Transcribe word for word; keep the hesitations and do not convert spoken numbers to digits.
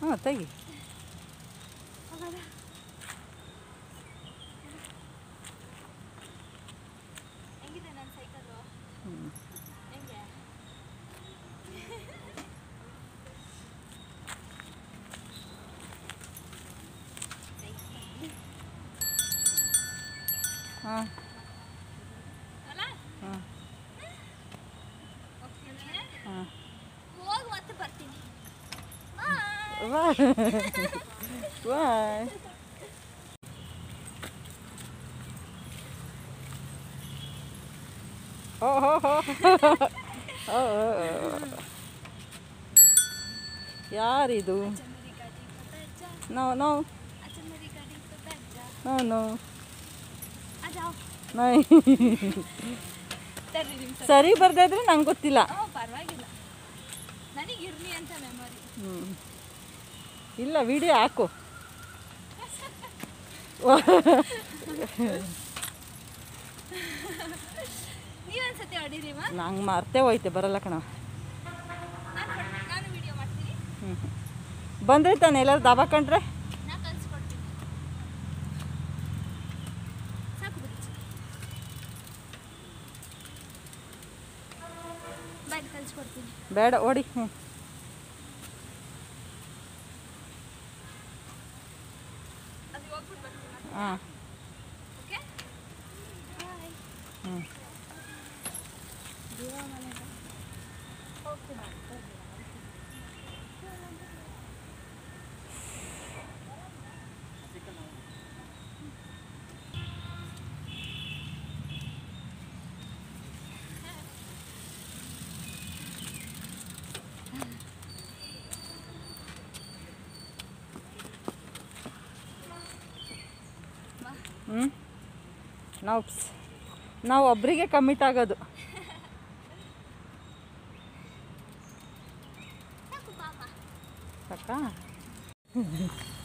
ಹಾಂ ತೆಗಿ. ಹೆಂಗಿದೆ ನನ್ನ ಸೈಕಲ್ಲು? ಹ್ಞೂ ಹೆಂಗೆ? ಹಾಂ ಅಲ್ಲ? ಹಾಂ ಹೋಗ್ತೀನಿ. ಹಾಂ ಹೋಗಿ ಮತ್ತೆ ಬರ್ತೀನಿ. ಬಾಯ್ ಬಾಯ್. ಓ ಹೋ ಹೋ ಓ ಯಾರಿದು? ನೋ ನೋ ನೋ ನೋ ನೈ. ಸರಿ ಬರ್ದೇ ಇದ್ರೆ ನಂಗೆ ಗೊತ್ತಿಲ್ಲ. ಪರವಾಗಿಲ್ಲ, ನನಗೆ ಇರಲಿ ಅಂತ ಮೆಮೊರಿ. ಹ್ಞೂ ಇಲ್ಲ ವಿಡಿಯೋ ಹಾಕು. ನೀವೊಂದ್ಸತಿ ಹೊಡೀರಿ ಮಾ. ನಂಗೆ ಮರ್ತೇ ಹೋಯ್ತೆ, ಬರಲ್ಲ ಕಣ. ನಾನು ವಿಡಿಯೋ ಮಾಡ್ತೀನಿ. ಹ್ಞೂ ಬಂದ್ರೆ ತಾನೆ ಎಲ್ಲರೂ ದಾಬಾ ಕಂಡ್ರೆ ನಾನು ಕಲಿಸ್ಕೊಡ್ತೀನಿ. ಸಾಕು ಬಿಡಿ. ಬಾಯ್ ಕಲಿಸ್ಕೊಡ್ತೀನಿ. ಬೇಡ ಓಡಿ. ಹ್ಞೂ ಅದು ಹೋಗ್ಬಿಟ್ಟು ಬರ್ತೀನಿ. ಹಾಂ ಓಕೆ ಬಾಯ್. ಹ್ಞೂ ಹ್ಞೂ ನಾವು ನಾವು ಒಬ್ಬರಿಗೆ ಕಮಿಟ್ ಆಗೋದು. ಸಾಕು ಪಾಪ. ಸಾಕಾ?